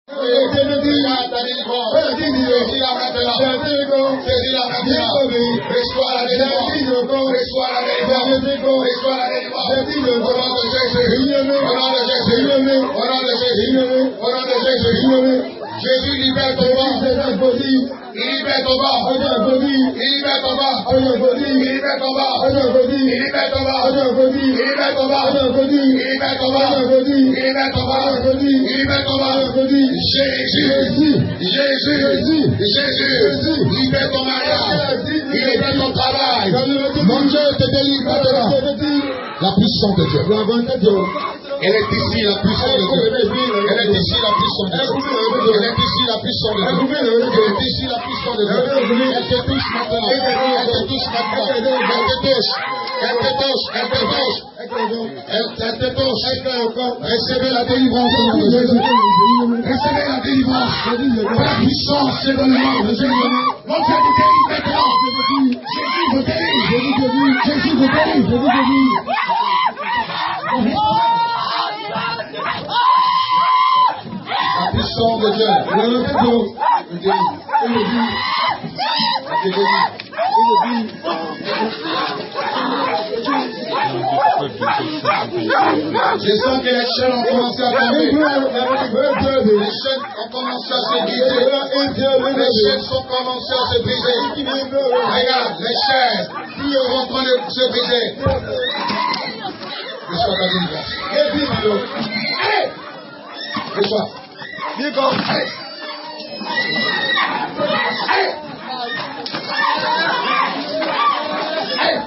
Reçois ta délivrance. Saisis-la maintenant. Saisis-la maintenant. Reçois la délivrance. Reçois la délivrance. Reçois la délivrance. Au nom de Jésus. Au nom de Jésus. Au nom de Jésus. Au nom de Jésus. Jésus libère ton corps. Il libère ton corps. Il libère ton corps. Il libère ton corps. Il libère ton corps. Il libère ton corps. Il libère ton corps. Il libère ton corps. Il libère ton corps. Jésus, libère ton mariage, libère ton travail. Mon Dieu te délivre maintenant. La puissance de Dieu. Elle est ici la puissance de Dieu. Elle est ici la puissance de Dieu. Elle est ici la puissance de Dieu. Elle est ici la puissance de Dieu. Elle te touche maintenant. Elle te touche maintenant. Elle te touche. Elle te touche. Elle te touche. Elle te touche. Recevez la délivrance au nom de Jésus. Recevez la délivrance. La puissance c'est dans le nom de Jésus. Mon Dieu vous délivre maintenant. Jésus vous délivre. Jésus vous délivre. La puissance de Dieu. Je sens que les chaînes ont commencé à tomber. Les chaînes ont commencé à se briser. Les chaînes sont commencées à se briser. Regarde, les chaînes sont en train de se briser. Reçois ta délivrance. Allez! Reçois. Allez! Allez! Allez!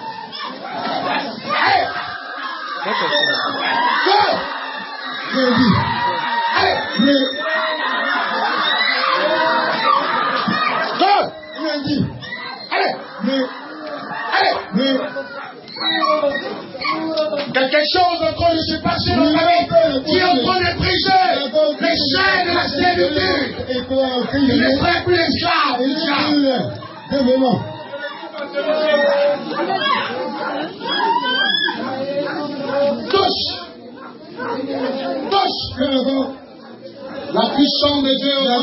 Quelque chose est en train de se passer dans ta vie qui est en train de briser les chaînes de la servitude. Tu ne seras plus esclave du diable. Touche. La puissance de Dieu derrière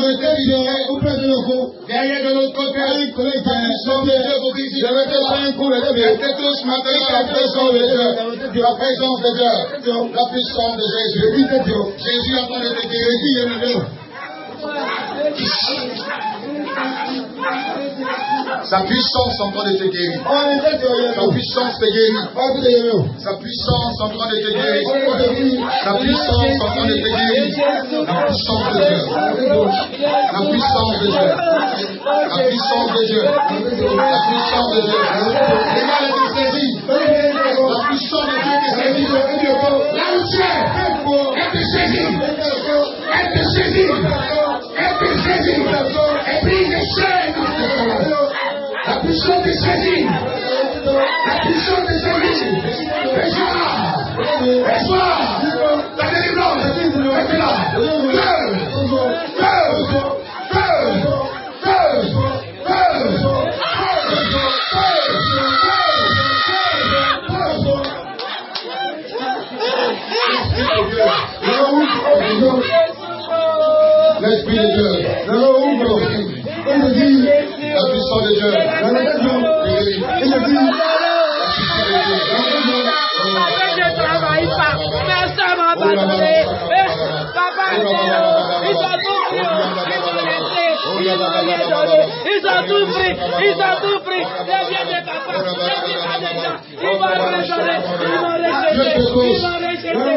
de l'autre côté. La puissance de Dieu vous visite. Elle te touche maintenant la présence de Dieu. La présence de Dieu. La puissance de Jésus. Jésus est en train de te guérir. Sa puissance est en train de te guérir. Sa puissance te guérit. Sa puissance est en train de te guérir. Sa puissance est en train de te guérir. La puissance de Dieu. La puissance de Dieu. La puissance de Dieu. La puissance de Dieu. Regarde, elle te saisit. La puissance de Dieu te saisit. Là où tu es, elle te saisit. Elle te saisit. Elle te saisit. Elle brise les chaînes. La puissance te saisit. La puissance te saisit. Reçois. La délivrance. Reste là. L'Esprit de Dieu. La puissance de Dieu. Je ne travaille pas. Personne m'a abandonné. Papa, ils ont tout pris. Ils m'ont rien donné. Ils ont tout pris. Ils ont tout pris. Les biens de papa. Les biens de gens. Ils m'ont rejeté. Ils m'ont rejeté. Ils m'ont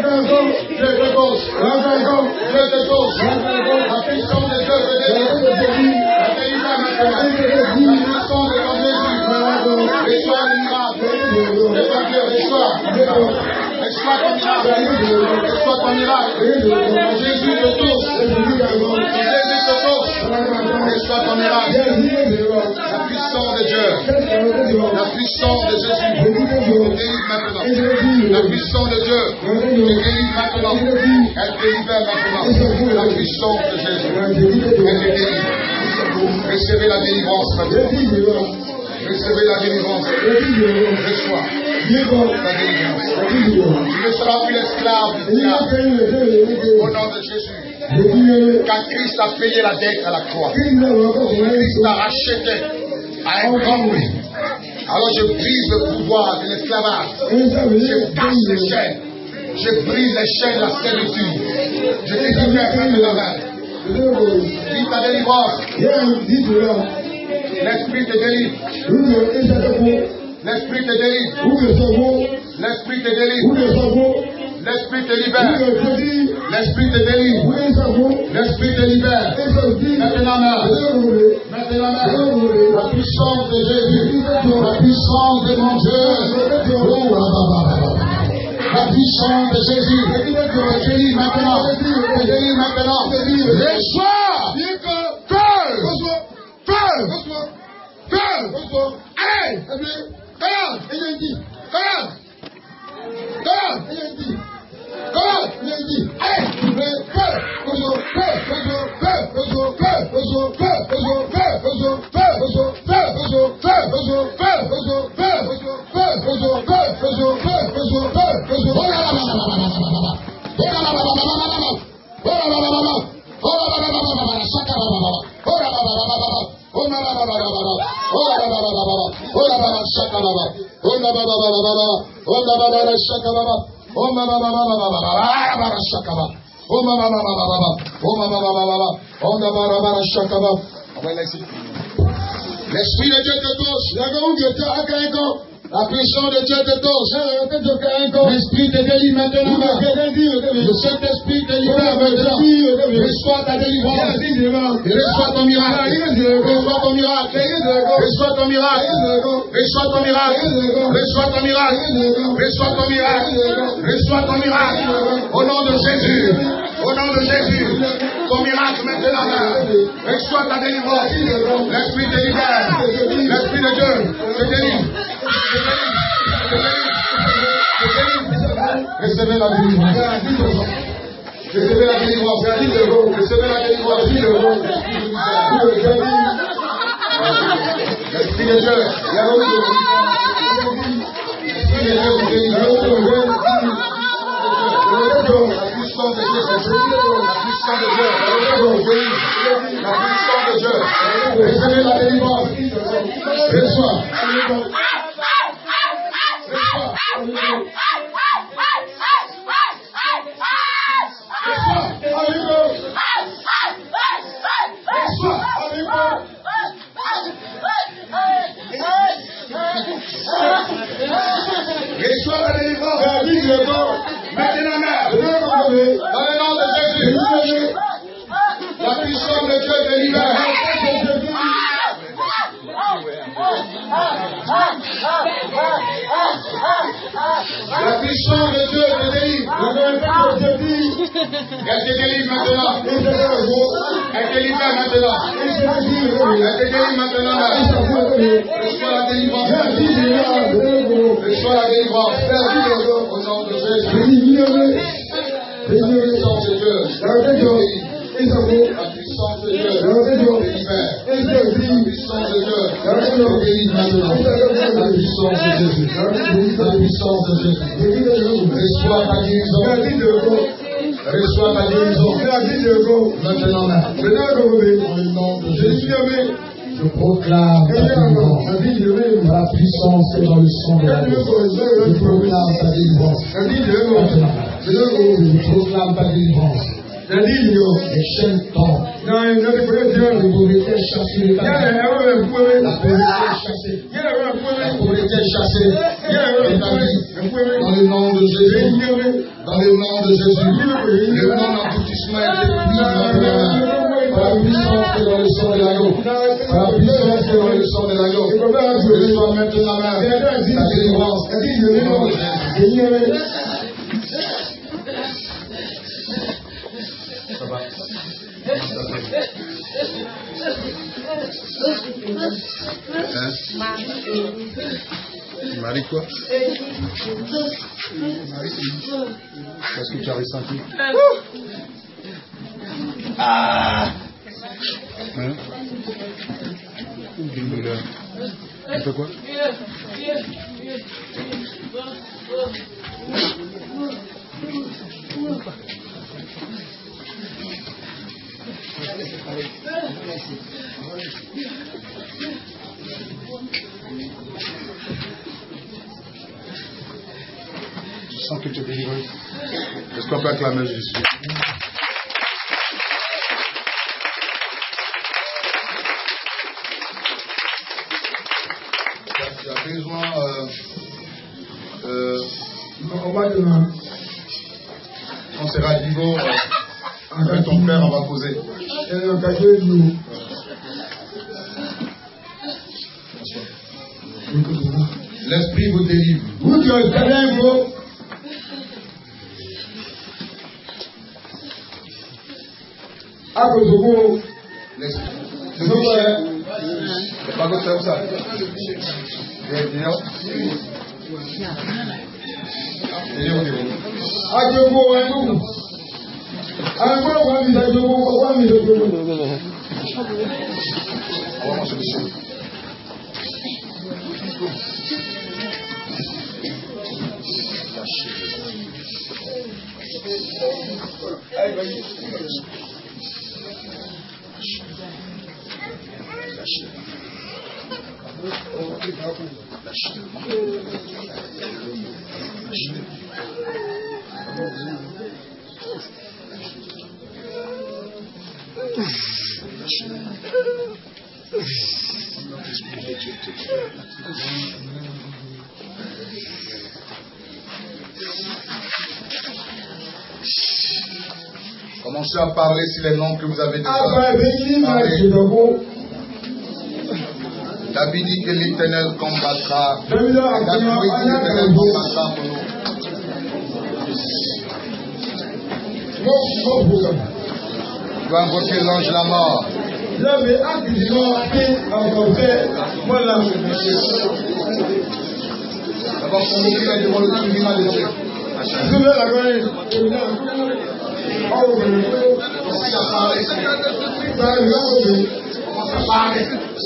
rejeté. La puissance de Dieu te délivre. La délivrance maintenant. La puissance de ton Jésus. Reçois le miracle. Reçois Dieu. Reçois ton miracle. Reçois ton miracle. Jésus te touche. Jésus te touche. Reçois ton miracle. La puissance de Dieu. La puissance de Jésus te délivre maintenant. La puissance de Dieu te délivre maintenant. Elle te libère maintenant. La puissance de Jésus. Elle te délivre. Recevez la délivrance maintenant. Recevez la délivrance. Reçois la délivrance. Tu ne seras plus l'esclave du diable. Au nom de Jésus. Quand Christ a payé la dette à la croix, Christ a racheté à un grand prix. Alors je brise le pouvoir de l'esclavage. Je casse les chaînes. Je brise les chaînes de la servitude. Je te libère maintenant. Vis ta délivrance. L'esprit te délivre. L'esprit te délivre. L'esprit te délivre. L'esprit te libère. L'esprit te délivre. L'esprit te libère. Maintenant, la puissance de Jésus. La puissance de mon Dieu. La puissance de Jésus. Te délivre maintenant. Te délivre maintenant. Reçois. Feu. Allez. L'Esprit de Dieu te touche. La puissance de Dieu te touche. L'Esprit te délivre maintenant. Le Saint-Esprit te libère maintenant. Reçois ta délivrance. Reçois ton miracle. Reçois ton miracle. Reçois ton miracle. Reçois ton miracle. Reçois ton miracle. Reçois ton miracle. Reçois ton miracle. Au nom de Jésus. Au nom de Jésus. Ton miracle maintenant. Reçois ta délivrance. L'Esprit te libère. L'Esprit de Dieu te délivre. Recevez la délivrance. Recevez la délivrance. Recevez la délivrance. L'Esprit de Dieu. L'Esprit de Dieu vous délivre. La puissance de Dieu. La puissance de Dieu. La puissance de Dieu. Recevez la délivrance. Reçois. Reçois la délivrance. Maintenant, dans le nom de Jésus, la puissance de Dieu te libère. La puissance de Dieu te délivre. Elle te délivre maintenant. Elle te libère maintenant. Elle te délivre maintenant. Reçois la délivrance. Reçois la délivrance. Au nom de Jésus. La puissance de Dieu te délivre. La puissance de Dieu te libère. La puissance de Dieu te délivre maintenant. La puissance de Jésus. La puissance de Jésus. Reçois ta guérison. Reçois ta guérison. Maintenant, dans le nom de Jésus. Je proclame ta délivrance. La puissance est dans le sang de la vie. Je proclame ta délivrance. Maintenant, je proclame ta délivrance. Les chaînes tombent. La pauvreté est chassée. La pauvreté est chassée. Dans le nom de Jésus. Dans le nom de Jésus. Le non-aboutissement est pris. Par la puissance qui est dans le sang de l'agneau. Par la puissance qui est dans le sang de l'agneau. Reçois maintenant la délivrance. Au nom de Jésus. Ça va. Marie quoi? Qu'est-ce que tu as ressenti? Ah! Hein? Une douleur. Tu fais quoi? Je sens que tu es délivré. Est-ce qu'on peut acclamer Jésus? Tu as besoin on sera à niveau avec ton père, on va poser. L'esprit vous délivre. C'est pas comme ça. Commencez à parler sur les noms que vous avez déjà. David dit que l'Éternel combattra. David dit que l'Éternel combattra pour nous. Tu dois invoquer l'ange de la mort. D'abord, communiquer devant le tribunal de Dieu. Commence à parler. Commence à parler.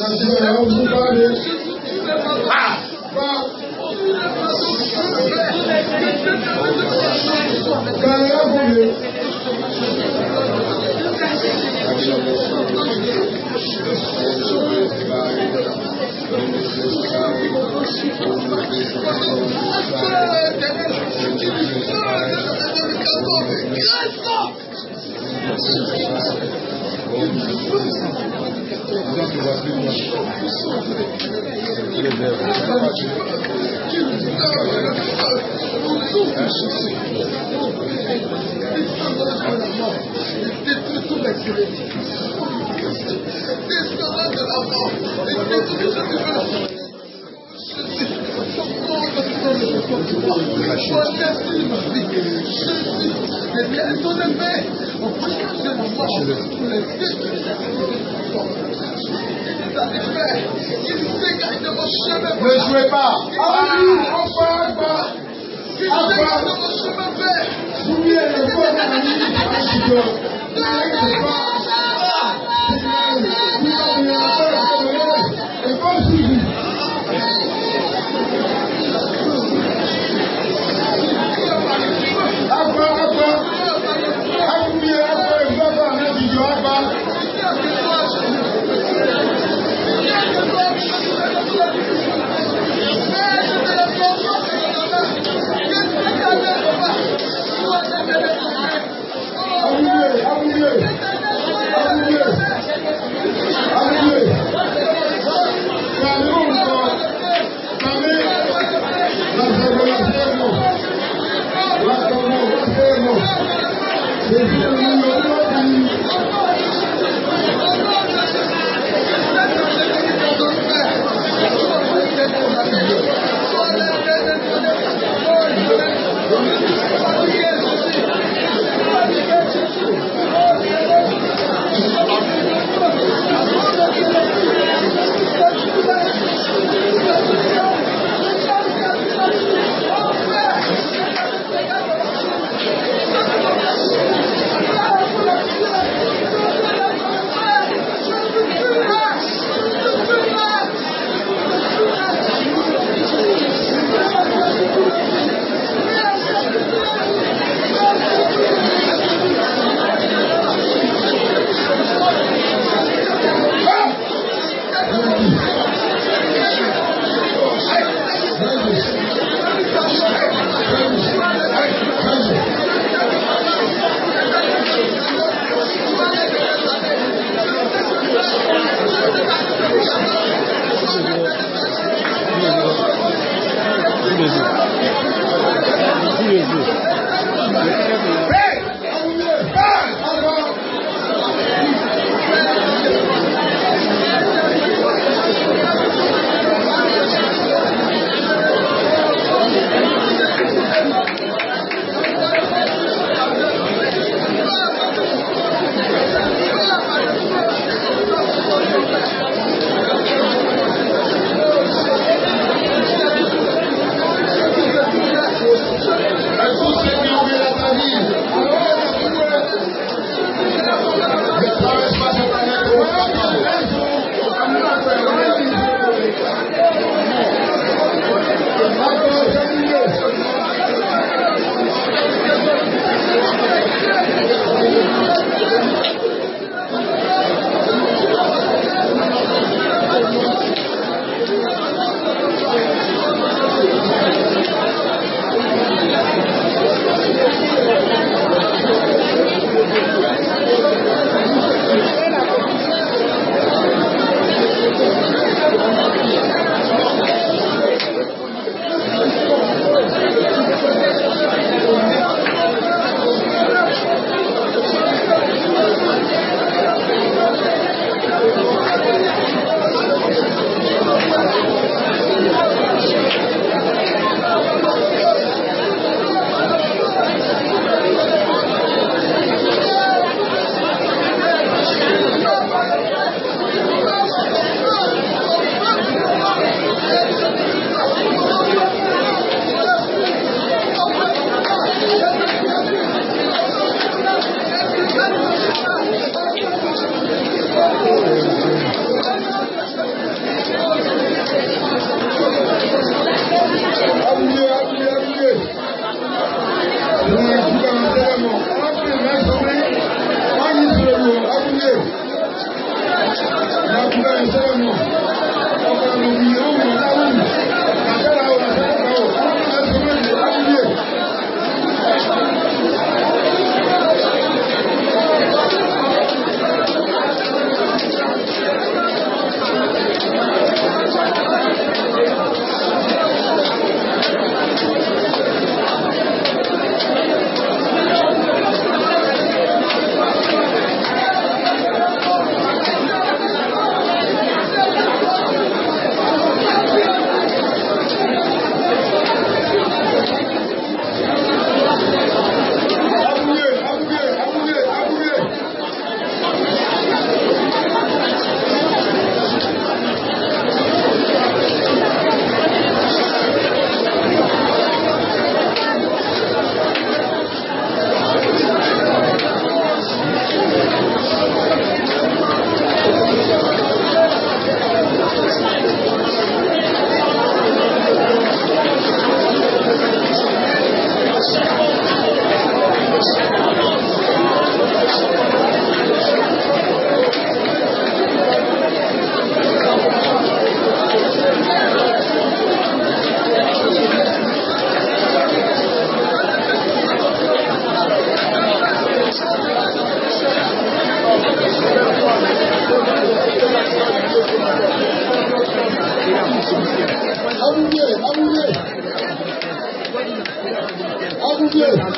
Ne jouez pas.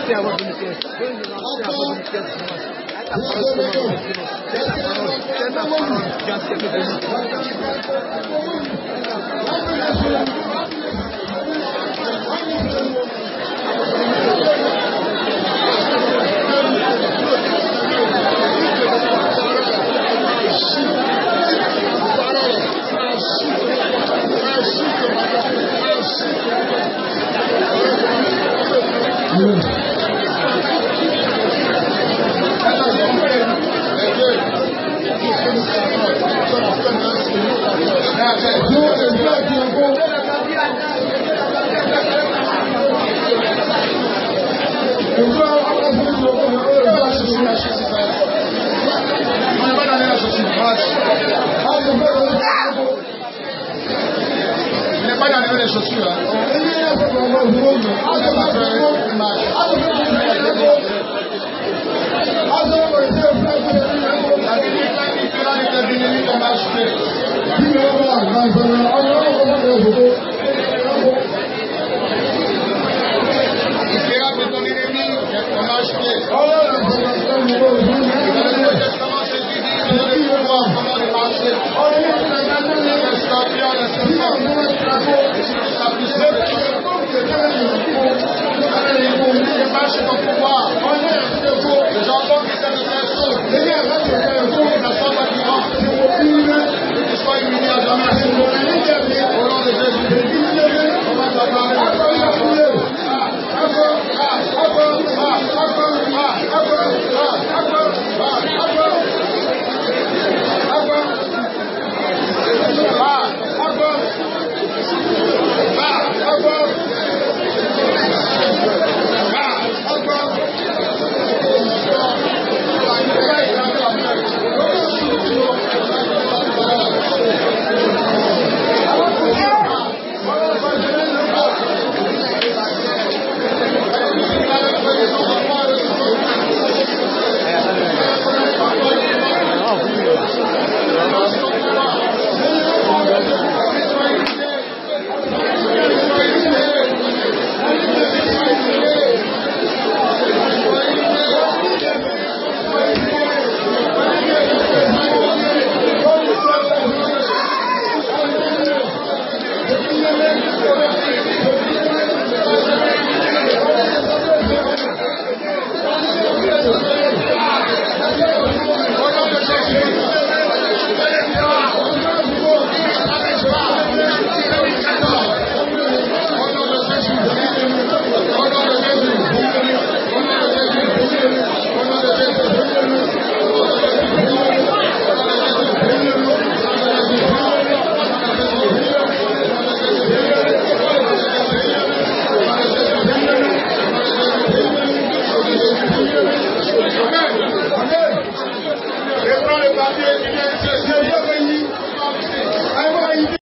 lancer à votre unité. Prends le papier,